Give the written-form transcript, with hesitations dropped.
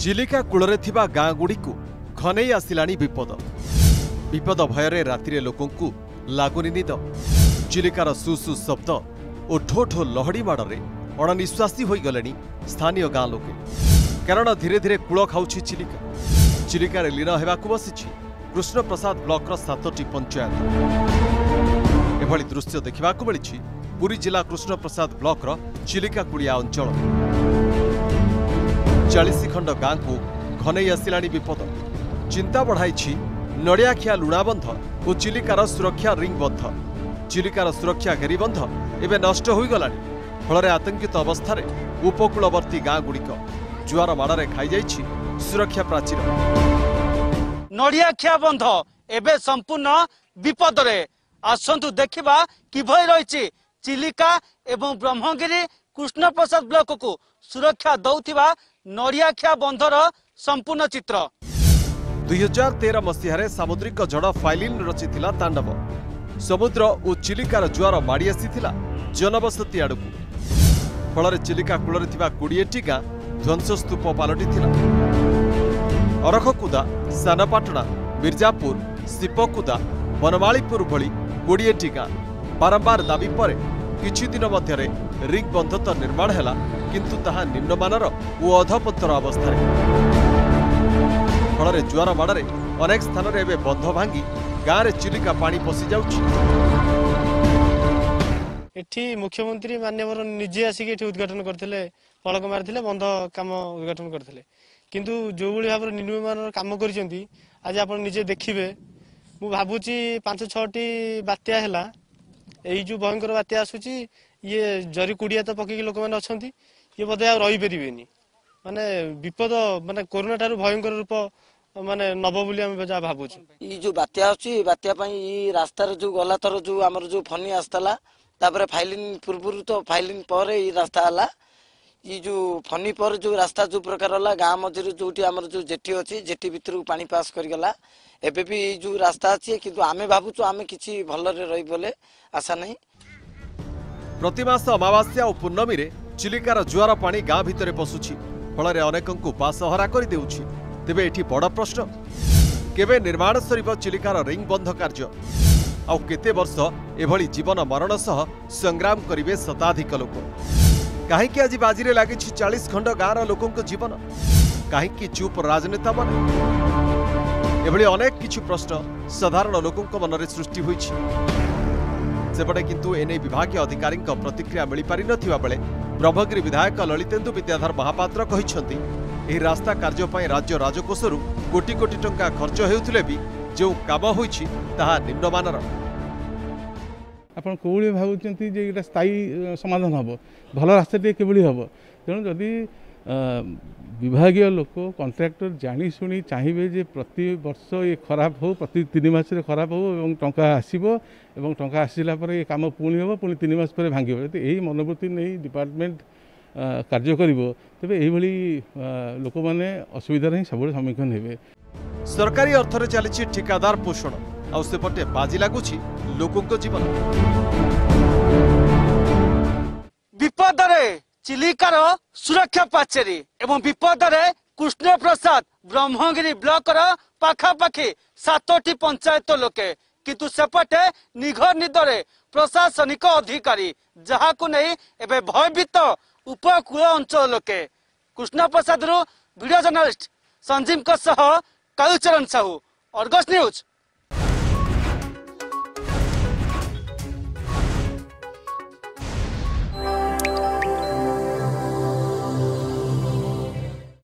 चिलिका कूଳରେ ଥିବା ଗାଁ ଗୁଡ଼ିକୁ ଘନେଇ ଆସିଲାଣି ବିପଦ। ବିପଦ ଭୟରେ ରାତିରେ ଲୋକଙ୍କୁ ଲାଗୁନି ନିଦ। ଚିଲିକାର ସୁସୁ ଶବ୍ଦ ଓ ଢୋ ଢୋ ଲହଡ଼ି ମାଡ଼ରେ ଅଣନିଶ୍ୱାସୀ ହୋଇଗଲେଣି ସ୍ଥାନୀୟ ଗାଁ ଲୋକେ। କାରଣ ଧୀରେ ଧୀରେ କୂଳ ଖାଉଛି ଚିଲିକା। ଚିଲିକାରେ ଲୀନ ହେବାକୁ ବସିଛି କୃଷ୍ଣପ୍ରସାଦ ବ୍ଲକର 7ଟି ପଞ୍ଚାୟତ। ଏଭଳି ଦୃଶ୍ୟ ଦେଖିବାକୁ ମିଳିଛି ପୁରୀ ଜିଲ୍ଲା କୃଷ୍ଣପ୍ରସାଦ ବ୍ଲକର ଚିଲିକା କୁଳିଆ ଅଞ୍ଚଳ। 40 ଖଣ୍ଡ ଗାଁକୁ ଘନେଇ ଆସିଲାଣି ବିପଦ। ଚିନ୍ତା ବଢ଼ାଇଛି ନଡ଼ିଆଖିଆ ଲୁଣାବନ୍ଧ ଓ ଚିଲିକାର ସୁରକ୍ଷା ରିଙ୍ଗ ବନ୍ଧ। ଚିଲିକାର ସୁରକ୍ଷା ଘେରିବନ୍ଧ ଏବେ ନଷ୍ଟ ହୋଇଗଲାଣି। ଫଳରେ ଆତଙ୍କିତ ଅବସ୍ଥାରେ ଉପକୂଳବର୍ତ୍ତୀ ଗାଁଗୁଡ଼ିକ। ଜୁଆର ମାଡ଼ରେ ଖାଇଯାଇଛି ସୁରକ୍ଷା ପ୍ରାଚୀର। ନଡ଼ିଆଖିଆ ବନ୍ଧ ଏବେ ସମ୍ପୂର୍ଣ୍ଣ ବିପଦରେ। ଆସନ୍ତୁ ଦେଖିବା କିଭଳି ରହିଛି ଚିଲିକା ଏବଂ ବ୍ରହ୍ମଗିରି କୃଷ୍ଣପ୍ରସାଦ ବ୍ଲକକୁ ସୁରକ୍ଷା ଦେଉଥିବା ନଡ଼ିଆଖିଆ ବନ୍ଧର ସମ୍ପୂର୍ଣ୍ଣ ଚିତ୍ର। 2013 ମସିହାରେ ସାମୁଦ୍ରିକ ଝଡ଼ ଫାଇଲିନ୍ ରଚିଥିଲା ତାଣ୍ଡବ। ସମୁଦ୍ର ଓ ଚିଲିକାର ଜୁଆର ମାଡ଼ି ଆସିଥିଲା ଜନବସତି ଆଡ଼କୁ। ଫଳରେ ଚିଲିକା କୂଳରେ ଥିବା 20ଟି ଗାଁ ଧ୍ୱଂସସ୍ତୂପ ପାଲଟିଥିଲା। ଅରଖକୁଦା, ସାନପାଟଣା, ମିର୍ଜାପୁର, ଶିପକୁଦା, ବନମାଳୀପୁର ଭଳି 20ଟି ଗାଁ। ବାରମ୍ବାର ଦାବି ପରେ କିଛି ଦିନ ମଧ୍ୟରେ ରିଙ୍ଗ ବନ୍ଧ ତ ନିର୍ମାଣ ହେଲା, କିନ୍ତୁ ତାହା ନିମ୍ନମାନର ଓ ଅଧପତର ଅବସ୍ଥାରେ। ଫଳରେ ଜୁଆର ମାଡ଼ରେ ଅନେକ ସ୍ଥାନରେ ଏବେ ବନ୍ଧ ଭାଙ୍ଗି ଗାଁରେ ଚିଲିକା ପାଣି ପଶି ଯାଉଛି। ଏଠି ମୁଖ୍ୟମନ୍ତ୍ରୀ ମାନ୍ୟବର ନିଜେ ଆସିକି ଏଠି ଉଦ୍ଘାଟନ କରିଥିଲେ, ଫଳକ ମାରିଥିଲେ, ବନ୍ଧ କାମ ଉଦ୍ଘାଟନ କରିଥିଲେ। କିନ୍ତୁ ଯୋଉଭଳି ଭାବରେ ନିମ୍ନମାନର କାମ କରିଛନ୍ତି ଆଜି ଆପଣ ନିଜେ ଦେଖିବେ। ମୁଁ ଭାବୁଛି 5-6ଟି ବାତ୍ୟା ହେଲା, ଏଇ ଯୋଉ ଭୟଙ୍କର ବାତ୍ୟା ଆସୁଛି, ଇଏ ଜରି କୁଡ଼ିଆ ତ ପକେଇକି ଲୋକମାନେ ଅଛନ୍ତି, ଇଏ ବୋଧେ ଆଉ ରହିପାରିବେନି। ମାନେ ବିପଦ, ମାନେ କରୋନା ଠାରୁ ଭୟଙ୍କର ରୂପ ମାନେ ନବ ବୋଲି ଆମେ ଯାହା ଭାବୁଛୁ। ଏଇ ଯୋଉ ବାତ୍ୟା ଆସୁଛି, ବାତ୍ୟା ପାଇଁ ଏଇ ରାସ୍ତାରେ ଯୋଉ ଗଲା ଥର ଯୋଉ ଆମର ଯୋଉ ଫନି ଆସିଥିଲା, ତାପରେ ଫାଇଲିନ୍ ପୂର୍ବରୁ ତ ଫାଇଲିନ୍ ପରେ ଏଇ ରାସ୍ତା ହେଲା। ଏଇ ଯୋଉ ଫନି ପରେ ଯୋଉ ରାସ୍ତା ଯୋଉ ପ୍ରକାର ହେଲା, ଗାଁ ମଝିରେ ଯୋଉଠି ଆମର ଯୋଉ ଜେଟି ଅଛି, ଜେଟି ଭିତରକୁ ପାଣି ପାସ୍ କରିଗଲା। ଏବେ ବି ଏଇ ଯୋଉ ରାସ୍ତା ଅଛି, କିନ୍ତୁ ଆମେ ଭାବୁଛୁ ଆମେ କିଛି ଭଲରେ ରହିବୁ ବୋଲି ଆଶା ନାହିଁ। ପ୍ରତିମାସ ଅମାବାସ୍ୟା ଓ ପୂର୍ଣ୍ଣମୀରେ ଚିଲିକାର ଜୁଆର ପାଣି ଗାଁ ଭିତରେ ପଶୁଛି। ଫଳରେ ଅନେକଙ୍କୁ ବାସହରା କରିଦେଉଛି। ତେବେ ଏଠି ବଡ଼ ପ୍ରଶ୍ନ, କେବେ ନିର୍ମାଣ ସରିବ ଚିଲିକାର ରିଙ୍ଗ ବନ୍ଧ କାର୍ଯ୍ୟ? ଆଉ କେତେ ବର୍ଷ ଏଭଳି ଜୀବନ ମରଣ ସହ ସଂଗ୍ରାମ କରିବେ ଶତାଧିକ ଲୋକ? କାହିଁକି ଆଜି ବାଜିରେ ଲାଗିଛି 40 ଖଣ୍ଡ ଗାଁର ଲୋକଙ୍କ ଜୀବନ? କାହିଁକି ଚୁପ୍ ରାଜନେତାମାନେ? ଏଭଳି ଅନେକ କିଛି ପ୍ରଶ୍ନ ସାଧାରଣ ଲୋକଙ୍କ ମନରେ ସୃଷ୍ଟି ହୋଇଛି। ସେପଟେ କିନ୍ତୁ ଏନେଇ ବିଭାଗୀୟ ଅଧିକାରୀଙ୍କ ପ୍ରତିକ୍ରିୟା ମିଳିପାରିନଥିବା ବେଳେ ବ୍ରହ୍ମଗିରି ବିଧାୟକ ଲଳିତେନ୍ଦୁ ବିଦ୍ୟାଧର ମହାପାତ୍ର କହିଛନ୍ତି, ଏହି ରାସ୍ତା କାର୍ଯ୍ୟ ପାଇଁ ରାଜ୍ୟ ରାଜକୋଷରୁ କୋଟି କୋଟି ଟଙ୍କା ଖର୍ଚ୍ଚ ହେଉଥିଲେ ବି ଯେଉଁ କାମ ହୋଇଛି ତାହା ନିମ୍ନମାନର। ଆପଣ କେଉଁଭଳି ଭାବୁଛନ୍ତି ଯେ ଏଇଟା ସ୍ଥାୟୀ ସମାଧାନ ହେବ? ଭଲ ରାସ୍ତାଟିଏ କିଭଳି ହେବ? ତେଣୁ ଯଦି ବିଭାଗୀୟ ଲୋକ, କଣ୍ଟ୍ରାକ୍ଟର ଜାଣିଶୁଣି ଚାହିଁବେ ଯେ ପ୍ରତି ବର୍ଷ ଏ ଖରାପ ହେଉ, ପ୍ରତି 3 ମାସରେ ଖରାପ ହେଉ ଏବଂ ଟଙ୍କା ଆସିବ, ଏବଂ ଟଙ୍କା ଆସିଲା ପରେ ଏ କାମ ପୁଣି ହେବ, ପୁଣି 3 ମାସ ପରେ ଭାଙ୍ଗିବ, ଯଦି ଏହି ମନୋବୃତ୍ତି ନେଇ ଡିପାର୍ଟମେଣ୍ଟ କାର୍ଯ୍ୟ କରିବ, ତେବେ ଏଇଭଳି ଲୋକମାନେ ଅସୁବିଧାର ହିଁ ସବୁବେଳେ ସମ୍ମୁଖୀନ ହେବେ। ସରକାରୀ ଅର୍ଥରେ ଚାଲିଛି ଠିକାଦାର ପୋଷଣ, ଆଉ ସେପଟେ ବାଜି ଲାଗୁଛି ଲୋକଙ୍କ ଜୀବନ। ବିପଦରେ ଚିଲିକାର ସୁରକ୍ଷା ପାଚେରୀ ଏବଂ ବିପଦରେ କୃଷ୍ଣପ୍ରସାଦ ବ୍ରହ୍ମଗିରି ବ୍ଲକର ପାଖାପାଖି 7ଟି ପଞ୍ଚାୟତ ଲୋକେ। କିନ୍ତୁ ସେପଟେ ନିଘର ନିଦରେ ପ୍ରଶାସନିକ ଅଧିକାରୀ, ଯାହାକୁ ନେଇ ଏବେ ଭୟଭୀତ ଉପକୂଳ ଅଞ୍ଚଳ ଲୋକେ। କୃଷ୍ଣପ୍ରସାଦରୁ ଭିଡିଓ ଜର୍ଣ୍ଣାଲିଷ୍ଟ ସଞ୍ଜୀବଙ୍କ ସହ କାଳୁଚରଣ ସାହୁ, ଅର୍ଗସ୍ ନ୍ୟୁଜ।